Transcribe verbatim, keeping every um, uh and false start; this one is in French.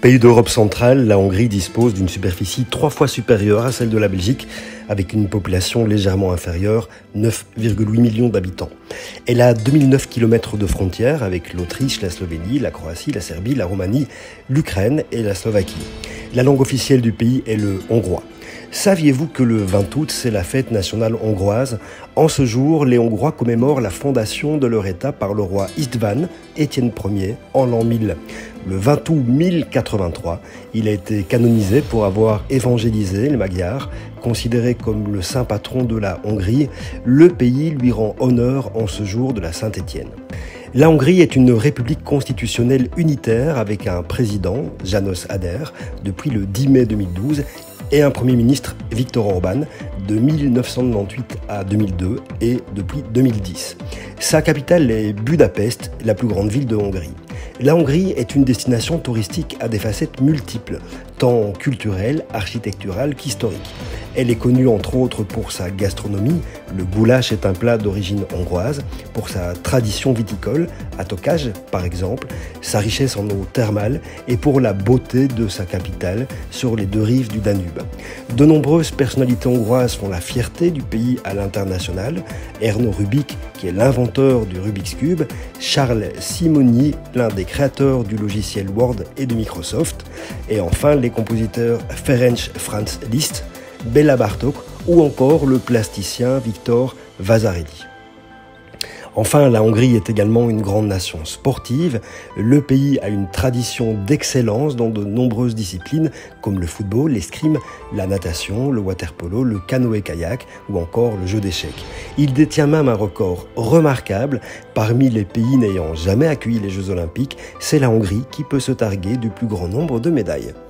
Pays d'Europe centrale, la Hongrie dispose d'une superficie trois fois supérieure à celle de la Belgique, avec une population légèrement inférieure, neuf virgule huit millions d'habitants. Elle a deux mille neuf kilomètres de frontières avec l'Autriche, la Slovénie, la Croatie, la Serbie, la Roumanie, l'Ukraine et la Slovaquie. La langue officielle du pays est le hongrois. Saviez-vous que le vingt août, c'est la fête nationale hongroise? En ce jour, les Hongrois commémorent la fondation de leur État par le roi István, Étienne Ier, en l'an mille. Le vingt août mille quatre-vingt-trois, il a été canonisé pour avoir évangélisé les Magyars. Considéré comme le saint patron de la Hongrie, le pays lui rend honneur en ce jour de la Saint-Étienne. La Hongrie est une république constitutionnelle unitaire avec un président, János Áder, depuis le dix mai deux mille douze, et un Premier ministre, Viktor Orbán, de mille neuf cent quatre-vingt-dix-huit à deux mille deux et depuis deux mille dix. Sa capitale est Budapest, la plus grande ville de Hongrie. La Hongrie est une destination touristique à des facettes multiples, tant culturelles, architecturales qu'historiques. Elle est connue entre autres pour sa gastronomie, le goulash est un plat d'origine hongroise, pour sa tradition viticole, à Tokaj par exemple, sa richesse en eau thermale et pour la beauté de sa capitale sur les deux rives du Danube. De nombreuses personnalités hongroises font la fierté du pays à l'international. Erno Rubik, qui est l'inventeur du Rubik's Cube, Charles Simonyi, l'un des créateurs du logiciel Word et de Microsoft, et enfin les compositeurs Ferenc Franz Liszt, Béla Bartók ou encore le plasticien Viktor Vasarhelyi. Enfin, la Hongrie est également une grande nation sportive. Le pays a une tradition d'excellence dans de nombreuses disciplines comme le football, l'escrime, la natation, le water-polo, le canoë-kayak ou encore le jeu d'échecs. Il détient même un record remarquable. Parmi les pays n'ayant jamais accueilli les Jeux Olympiques, c'est la Hongrie qui peut se targuer du plus grand nombre de médailles.